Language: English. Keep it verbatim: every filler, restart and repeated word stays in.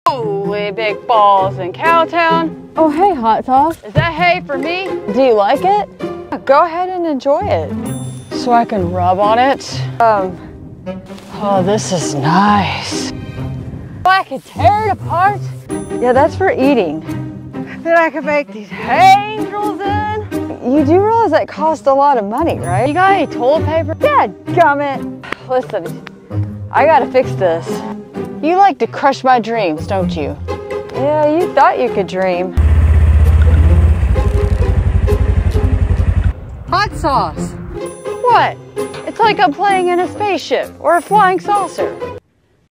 Holy big balls in Cowtown. Oh, hey, hot sauce. Is that hay for me? Do you like it? Go ahead and enjoy it. So I can rub on it? Um, Oh, this is nice. I could tear it apart. yeah, that's for eating. Then I could make these angels in. You do realize that cost a lot of money, right? You got any toilet paper? Dadgummit. Listen, I gotta fix this. You like to crush my dreams, don't you? Yeah, you thought you could dream. Hot sauce. What? It's like I'm playing in a spaceship or a flying saucer.